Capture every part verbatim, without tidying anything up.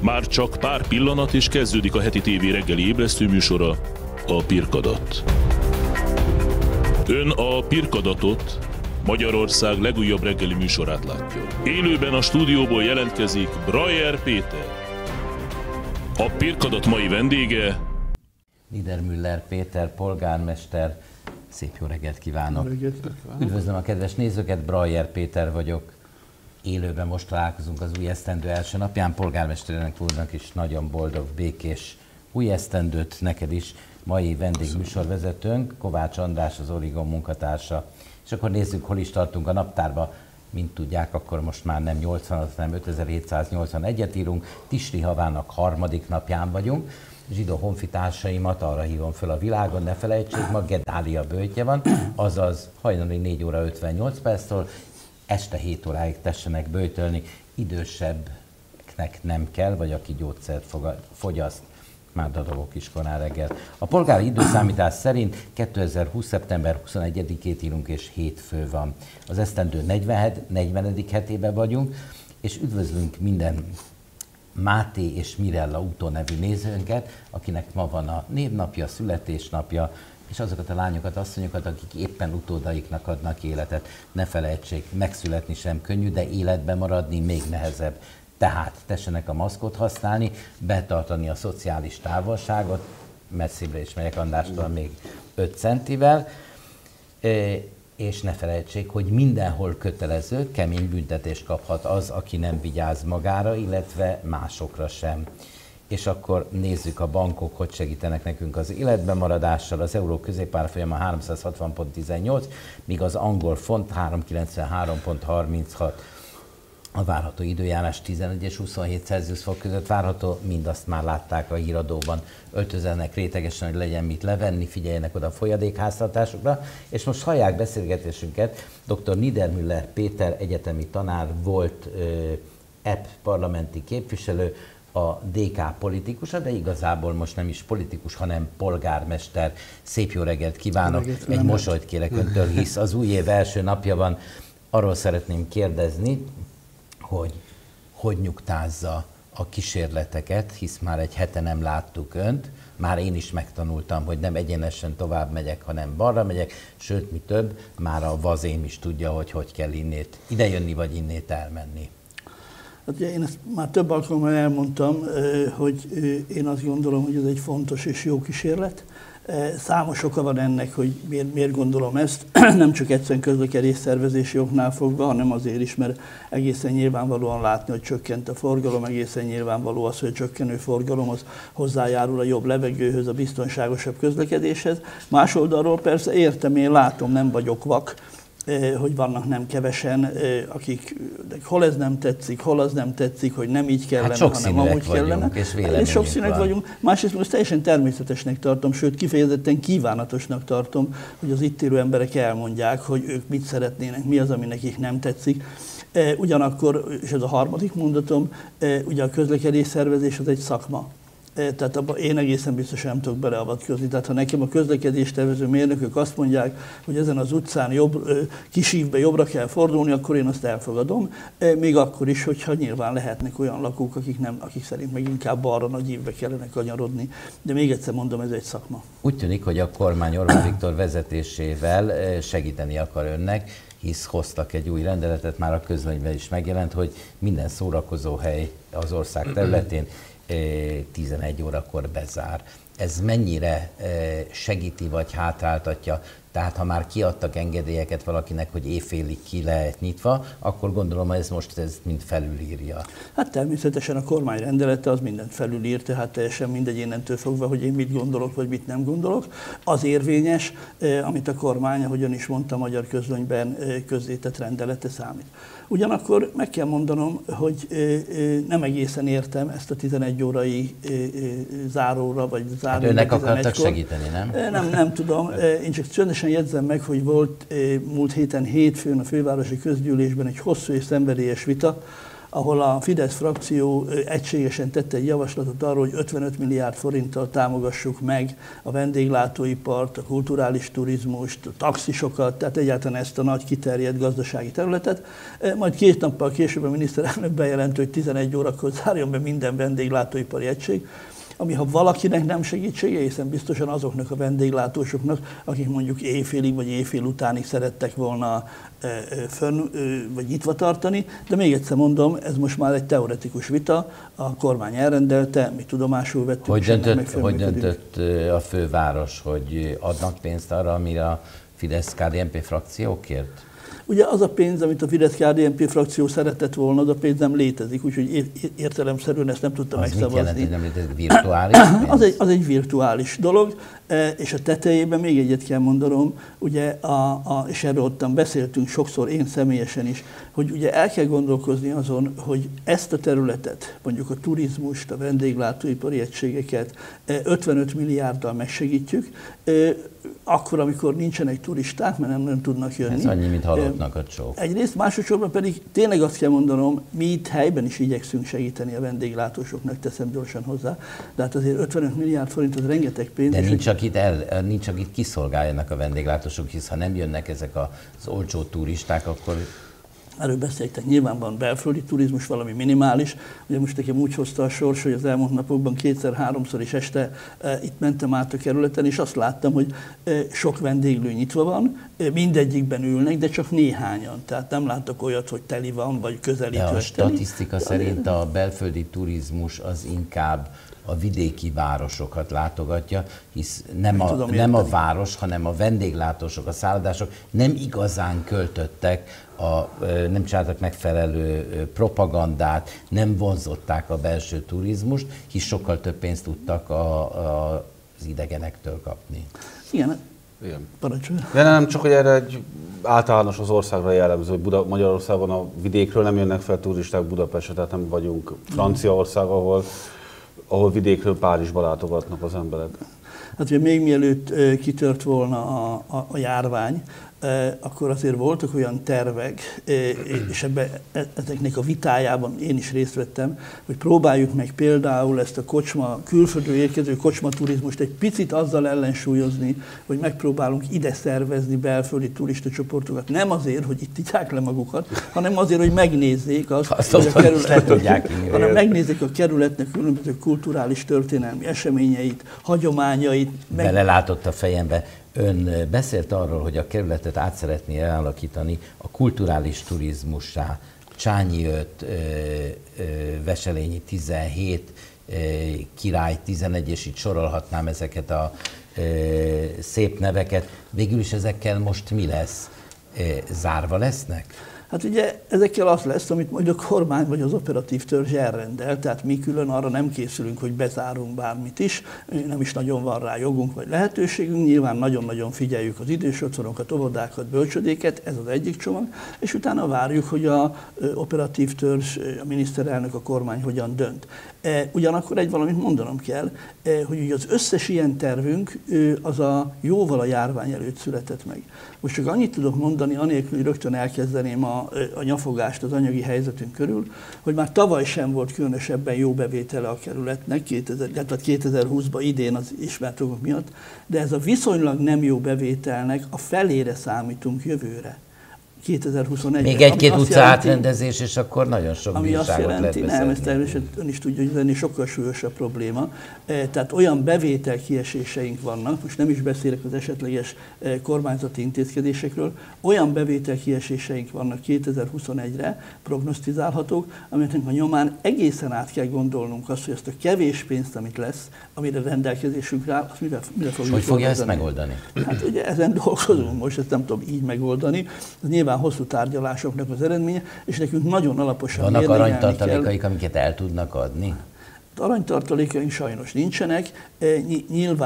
Már csak pár pillanat és kezdődik a heti tévé reggeli ébresztő műsora, a Pirkadat. Ön a Pirkadatot, Magyarország legújabb reggeli műsorát látja. Élőben a stúdióból jelentkezik Brayer Péter. A Pirkadat mai vendége Niedermüller Péter, polgármester. Szép jó reggelt kívánok! Jó reggelt kívánok. Üdvözlöm a kedves nézőket, Brayer Péter vagyok. Élőben most találkozunk az új esztendő első napján. Polgármesternek úrnak is nagyon boldog, békés új esztendőt, neked is. Mai vendégműsorvezetőnk Kovács András, az Origon munkatársa. És akkor nézzük, hol is tartunk a naptárba. Mint tudják, akkor most már nem nyolcvanat, hanem ötezer-hétszáznyolcvanegyet írunk. Tisri havának harmadik napján vagyunk. Zsidó honfitársaimat arra hívom föl a világon, ne felejtsék, ma Gedália böjtje van, azaz hajnali négy óra ötvennyolc perctől este hét óráig tessenek böjtölni. Idősebbnek nem kell, vagy aki gyógyszert fogyaszt, már dadogok is korán reggel. A polgári időszámítás szerint kétezer-húsz. szeptember huszonegyedikét írunk, és hétfő van. Az esztendő negyvenedik hetében vagyunk, és üdvözlünk minden Máté és Mirella Utó nevű nézőnket, akinek ma van a névnapja, születésnapja, és azokat a lányokat, asszonyokat, akik éppen utódaiknak adnak életet. Ne felejtsék, megszületni sem könnyű, de életben maradni még nehezebb. Tehát tessenek a maszkot használni, betartani a szociális távolságot, messzibbre is megyek Andrástól még öt centivel, és ne felejtsék, hogy mindenhol kötelező, kemény büntetést kaphat az, aki nem vigyáz magára, illetve másokra sem. És akkor nézzük a bankok, hogy segítenek nekünk az életben maradással. Az euró középárfolyama háromszázhatvan pont tizennyolc, míg az angol font háromszázkilencvenhárom pont harminchat. A várható időjárás tizenegy és huszonhét Celsius fok között várható, mindazt már látták a híradóban. Öltözzenek rétegesen, hogy legyen mit levenni, figyeljenek oda a folyadékháztartásokra. És most hallják beszélgetésünket, dr. Niedermüller Péter egyetemi tanár, volt é e pé parlamenti képviselő, a dé ká politikusa, de igazából most nem is politikus, hanem polgármester. Szép jó reggelt kívánok! Reggelt, Egy mosolyt kérek öntől, hisz az új év első napja van. Arról szeretném kérdezni, hogy hogy nyugtázza a kísérleteket, hisz már egy hete nem láttuk önt, már én is megtanultam, hogy nem egyenesen tovább megyek, hanem balra megyek, sőt, mi több, már a vazém is tudja, hogy hogy kell innét idejönni, vagy innét elmenni. Hát én ezt már több alkalommal elmondtam, hogy én azt gondolom, hogy ez egy fontos és jó kísérlet. Számos oka van ennek, hogy miért, miért gondolom ezt, nem csak egyszerűen közlekedés szervezési oknál fogva, hanem azért is, mert egészen nyilvánvalóan látni, hogy csökkent a forgalom, egészen nyilvánvaló az, hogy a csökkenő forgalom az hozzájárul a jobb levegőhöz, a biztonságosabb közlekedéshez. Más oldalról persze értem, én látom, nem vagyok vak, hogy vannak nem kevesen, akik hol ez nem tetszik, hol az nem tetszik, hogy nem így kellene, hát hanem amúgy kellene. És, és sokszínűek vagyunk. Másrészt most teljesen természetesnek tartom, sőt kifejezetten kívánatosnak tartom, hogy az itt élő emberek elmondják, hogy ők mit szeretnének, mi az, ami nekik nem tetszik. Ugyanakkor, és ez a harmadik mondatom, ugye a közlekedés szervezés az egy szakma. Tehát abban én egészen biztosan nem tudok beleavatkozni. Tehát ha nekem a közlekedéstervező mérnökök azt mondják, hogy ezen az utcán jobb, Kisívbe jobbra kell fordulni, akkor én azt elfogadom. Még akkor is, hogyha nyilván lehetnek olyan lakók, akik, nem, akik szerint meg inkább balra nagy ívbe kellene kanyarodni. De még egyszer mondom, ez egy szakma. Úgy tűnik, hogy a kormány Orbán Viktor vezetésével segíteni akar önnek, hisz hoztak egy új rendeletet, már a közlönyben is megjelent, hogy minden szórakozóhely az ország területén tizenegy órakor bezár. Ez mennyire segíti vagy hátráltatja? Tehát ha már kiadtak engedélyeket valakinek, hogy éjfélig ki lehet nyitva, akkor gondolom, hogy ez most ez mind felülírja. Hát természetesen a kormány rendelete az mindent felülír, tehát teljesen mindegy innentől fogva, hogy én mit gondolok, vagy mit nem gondolok. Az érvényes, amit a kormány, ahogyan is mondta, a magyar közlönyben közzétett rendelete számít. Ugyanakkor meg kell mondanom, hogy nem egészen értem ezt a tizenegy órai záróra, vagy záróra. Hát önnek akartak segíteni, nem? Nem, nem tudom. Én csak csöndesen jegyzem meg, hogy volt múlt héten hétfőn a fővárosi közgyűlésben egy hosszú és szenvedélyes vita, ahol a Fidesz frakció egységesen tette egy javaslatot arról, hogy ötvenöt milliárd forinttal támogassuk meg a vendéglátóipart, a kulturális turizmust, a taxisokat, tehát egyáltalán ezt a nagy kiterjedt gazdasági területet. Majd két nappal később a miniszterelnök bejelentő, hogy tizenegy órakor zárjon be minden vendéglátóipari egység, ami ha valakinek nem segítsége, hiszen biztosan azoknak a vendéglátósoknak, akik mondjuk éjfélig vagy éjfél utánig szerettek volna fönn, vagy nyitva tartani, de még egyszer mondom, ez most már egy teoretikus vita, a kormány elrendelte, mi tudomásul vettük. Hogy döntött, hogy döntött a főváros, hogy adnak pénzt arra, amire a Fidesz-ká dé en pé frakció kért? Ugye az a pénz, amit a Fidesz-ká dé en pé frakció szeretett volna, az a pénz nem létezik, úgyhogy értelemszerűen ezt nem tudta az megszavazni. Az mit jelent, hogy nem létezik? Virtuális pénz? Az egy, az egy virtuális dolog, és a tetejében még egyet kell mondanom, ugye a, a, és erről ottan beszéltünk sokszor, én személyesen is, hogy ugye el kell gondolkozni azon, hogy ezt a területet, mondjuk a turizmust, a vendéglátóipari egységeket ötvenöt milliárddal megsegítjük, akkor, amikor nincsenek turisták, mert nem, nem tudnak jönni. Ez annyi, mint halottnak a csók. Egyrészt, másodszorban pedig tényleg azt kell mondanom, mi itt helyben is igyekszünk segíteni a vendéglátósoknak, teszem gyorsan hozzá, de hát azért ötvenöt milliárd forint az rengeteg pénz. De nincs, akit, el, nincs, akit kiszolgáljanak a vendéglátósok, hisz ha nem jönnek ezek az olcsó turisták, akkor... Erről beszéltek, nyilván van belföldi turizmus, valami minimális. Ugye most nekem úgy hozta a sors, hogy az elmúlt napokban kétszer-háromszor is este e, itt mentem át a kerületen, és azt láttam, hogy e, sok vendéglő nyitva van, e, mindegyikben ülnek, de csak néhányan. Tehát nem látok olyat, hogy teli van, vagy közelítő. De a statisztika teli. szerint a belföldi turizmus az inkább a vidéki városokat látogatja, hisz nem a, nem a város, hanem a vendéglátósok, a szállodások nem igazán költöttek, a, nem csináltak megfelelő propagandát, nem vonzották a belső turizmust, hisz sokkal több pénzt tudtak a, a, az idegenektől kapni. Igen. Igen. Parancsolja. De nem csak, hogy erre egy általános az országra jellemző, hogy Buda, Magyarországon a vidékről nem jönnek fel turisták Budapestre, tehát nem vagyunk Franciaország, ahol ahol vidékről Párizsba látogatnak az emberek. Hát ugye még mielőtt kitört volna a, a, a járvány, akkor azért voltak olyan tervek, és ebbe, ezeknek a vitájában én is részt vettem, hogy próbáljuk meg például ezt a kocsma, külföldről érkező kocsmaturizmust egy picit azzal ellensúlyozni, hogy megpróbálunk ide szervezni belföldi turistacsoportokat. Nem azért, hogy itt igyák le magukat, hanem azért, hogy megnézzék azt, azt hogy a kerületnek, hanem megnézzék a kerületnek különböző kulturális történelmi eseményeit, hagyományait. Meg... Belelátott a fejembe. Ön beszélt arról, hogy a kerületet át szeretné elalakítani a kulturális turizmussá. Csányi öt, Veselényi tizenhét, Király tizenegy, és itt sorolhatnám ezeket a szép neveket. Végül is ezekkel most mi lesz? Zárva lesznek? Hát ugye ezekkel az lesz, amit majd a kormány vagy az operatív törzs elrendel, tehát mi külön arra nem készülünk, hogy bezárunk bármit is, nem is nagyon van rá jogunk vagy lehetőségünk, nyilván nagyon-nagyon figyeljük az idős otthonokat, óvodákat, bölcsödéket, ez az egyik csomag, és utána várjuk, hogy az operatív törzs, a miniszterelnök, a kormány hogyan dönt. Ugyanakkor egy valamit mondanom kell, hogy ugye az összes ilyen tervünk az a jóval a járvány előtt született meg. Most csak annyit tudok mondani, anélkül, hogy rögtön elkezdeném a, a nyafogást az anyagi helyzetünk körül, hogy már tavaly sem volt különösebben jó bevétele a kerületnek, kétezer-húszban idén az ismert okok miatt, de ez a viszonylag nem jó bevételnek a felére számítunk jövőre. kétezer-huszonegyben. Még egy-két utca átrendezés, és akkor nagyon sok bírságot lehet jelenti, nem, ez természetesen ön is tudja, hogy ez sokkal súlyosabb probléma. Tehát olyan bevételkieséseink vannak, most nem is beszélek az esetleges kormányzati intézkedésekről, olyan bevételkieséseink vannak kétezer-huszonegyre, prognosztizálhatók, aminek a nyomán egészen át kell gondolnunk azt, hogy ezt a kevés pénzt, amit lesz, amire rendelkezésünk rá, azt mire, mire fogjuk hogy fogja ezt megoldani? Hát ugye ezen dolgozunk most, ezt nem tudom így megoldani. Ez nyilván hosszú tárgyalásoknak az eredménye, és nekünk nagyon alaposan vannak aranytartalékaik, amiket el tudnak adni? Aranytartalékaink sajnos nincsenek. Nyilván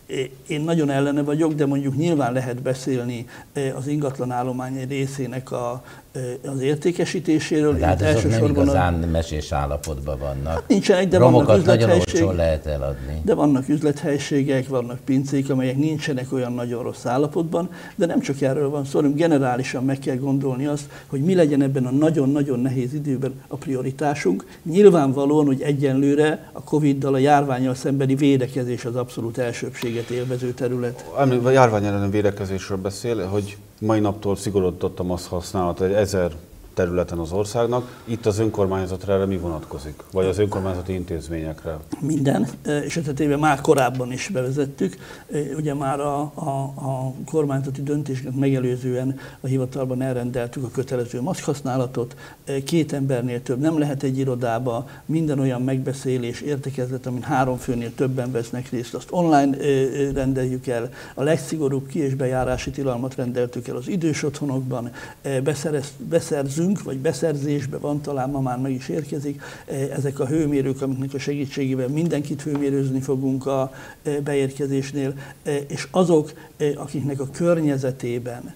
Én nagyon ellene vagyok, de mondjuk nyilván lehet beszélni az ingatlanállomány egy részének a, az értékesítéséről. De hát azok nem igazán a... mesés állapotban vannak. Hát nincsenek, de romokat vannak nagyon olcsón lehet eladni. De vannak üzlethelységek, vannak pincék, amelyek nincsenek olyan nagyon rossz állapotban, de nem csak erről van szó, hanem generálisan meg kell gondolni azt, hogy mi legyen ebben a nagyon-nagyon nehéz időben a prioritásunk. Nyilvánvalóan, hogy egyenlőre a Coviddal, a járvánnyal szembeni védekezés az abszolút elsőbséget élvező terület. A járvány elleni védekezésről beszél, hogy mai naptól szigorodott a maszk használat egy ezer területen az országnak. Itt az önkormányzatra erre mi vonatkozik? Vagy az önkormányzati intézményekre? Minden, és esetében már korábban is bevezettük. Ugye már a, a, a kormányzati döntésnek megelőzően a hivatalban elrendeltük a kötelező maszkhasználatot. Két embernél több nem lehet egy irodába, minden olyan megbeszélés, értekezlet, amin három főnél többen vesznek részt, azt online rendeljük el. A legszigorúbb ki- és bejárási tilalmat rendeltük el az idős otthonokban, beszerez, beszerzünk, vagy beszerzésbe van, talán ma már meg is érkezik. Ezek a hőmérők, amiknek a segítségével mindenkit hőmérőzni fogunk a beérkezésnél, és azok, akiknek a környezetében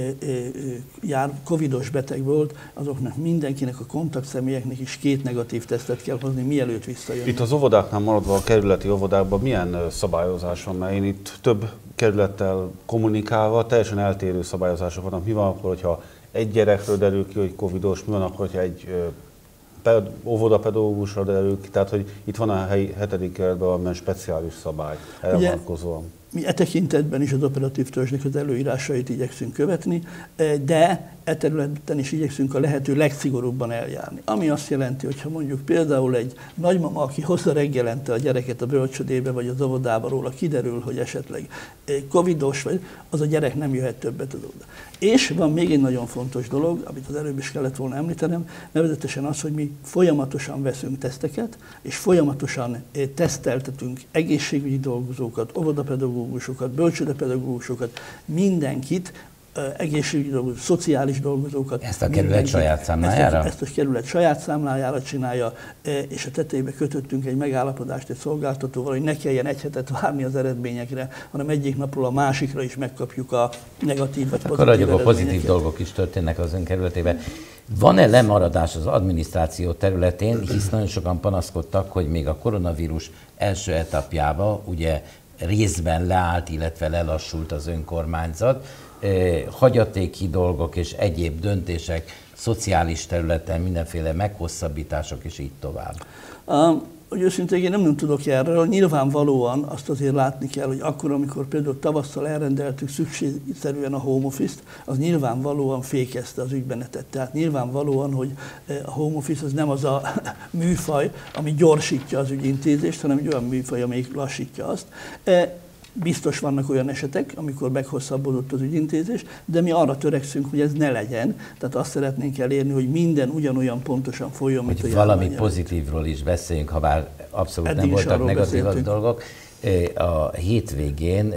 jár, covidos beteg volt, azoknak mindenkinek, a kontaktszemélyeknek is két negatív tesztet kell hozni, mielőtt visszajönnek. Itt az óvodáknál maradva, a kerületi óvodákban milyen szabályozás van? Mert én itt több kerülettel kommunikálva teljesen eltérő szabályozások vannak. Mi van akkor, hogyha egy gyerekről derül ki, hogy covidos, mi van akkor, hogyha egy óvodapedagógusra derül ki, tehát hogy itt van a helyi hetedik kerületben valamilyen speciális szabály erre vonatkozóan. Mi e tekintetben is az operatív törzsnek az előírásait igyekszünk követni, de e területen is igyekszünk a lehető legszigorúbban eljárni. Ami azt jelenti, hogy ha mondjuk például egy nagymama, aki hozza reggelente a gyereket a bölcsödébe vagy az óvodába, róla kiderül, hogy esetleg covidos vagy, az a gyerek nem jöhet többet az óvodába. És van még egy nagyon fontos dolog, amit az előbb is kellett volna említenem, nevezetesen az, hogy mi folyamatosan veszünk teszteket, és folyamatosan teszteltetünk egészségügyi dolgozókat, óvodapedagógusokat, bölcsődepedagógusokat, mindenkit, egészségügyi dolgozókat, szociális dolgozókat. Ezt a kerület saját számlájára? Ezt a, ezt a kerület saját számlájára csinálja, és a tetejébe kötöttünk egy megállapodást egy szolgáltatóval, hogy ne kelljen egy hetet várni az eredményekre, hanem egyik napról a másikra is megkapjuk a negatív vagy pozitív eredményeket. Akkor a pozitív dolgok is történnek az ön kerületében. Van-e lemaradás az adminisztráció területén, hisz nagyon sokan panaszkodtak, hogy még a koronavírus első etapjában ugye részben leállt, illetve lelassult az önkormányzat, hagyatéki dolgok és egyéb döntések, szociális területen mindenféle meghosszabbítások és így tovább. Um, hogy őszintén én nem, nem tudok erről, nyilvánvalóan azt azért látni kell, hogy akkor, amikor például tavasszal elrendeltük szükségszerűen a home office-t, az nyilvánvalóan fékezte az ügymenetet. Tehát nyilvánvalóan, hogy a home office az nem az a műfaj, ami gyorsítja az ügyintézést, hanem egy olyan műfaj, amelyik lassítja azt. Biztos vannak olyan esetek, amikor meghosszabbodott az ügyintézés, de mi arra törekszünk, hogy ez ne legyen. Tehát azt szeretnénk elérni, hogy minden ugyanolyan pontosan folyjon, mint a járvány. Valami pozitívról is beszéljünk, ha bár abszolút Eddig nem voltak negatív dolgok. A hétvégén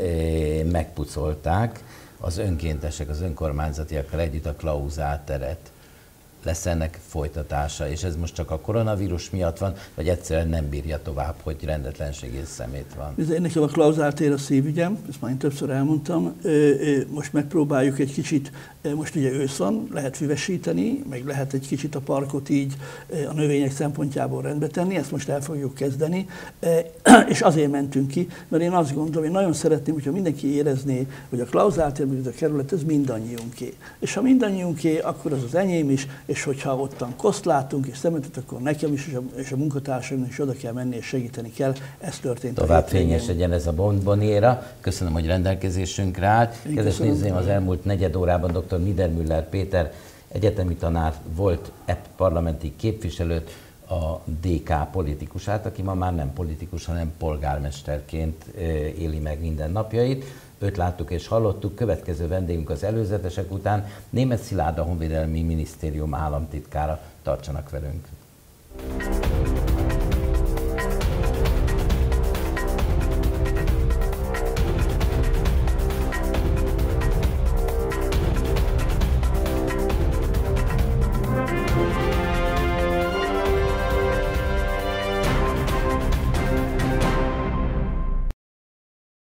megpucolták az önkéntesek, az önkormányzatiakkal együtt a Klauzál teret. Lesz ennek folytatása, és ez most csak a koronavírus miatt van, vagy egyszerűen nem bírja tovább, hogy rendetlenség és szemét van? Én nekem a Klauzál tér a szívügyem, ezt már én többször elmondtam. Most megpróbáljuk egy kicsit, most ugye ősz van, lehet füvesíteni, meg lehet egy kicsit a parkot így a növények szempontjából rendbe tenni, ezt most el fogjuk kezdeni, és azért mentünk ki, mert én azt gondolom, én nagyon szeretném, hogyha mindenki érezné, hogy a Klauzál tér, ez a kerület, ez mindannyiunké. És ha mindannyiunké, akkor az az enyém is, és hogyha ottan koszt látunk és szemetet, akkor nekem is és a, és a munkatársaimnak is oda kell menni és segíteni kell. Ez történt. Tovább fényes legyen ez a bonboniéra. Köszönöm, hogy rendelkezésünkre állt. Kedves nézőim, az elmúlt negyed órában dr. Niedermüller Péter egyetemi tanár volt, e parlamenti képviselőt, a dé ká politikusát, aki ma már nem politikus, hanem polgármesterként éli meg minden napjait. Őt láttuk és hallottuk, következő vendégünk az előzetesek után Németh Szilárd, a Honvédelmi Minisztérium államtitkára. Tartsanak velünk!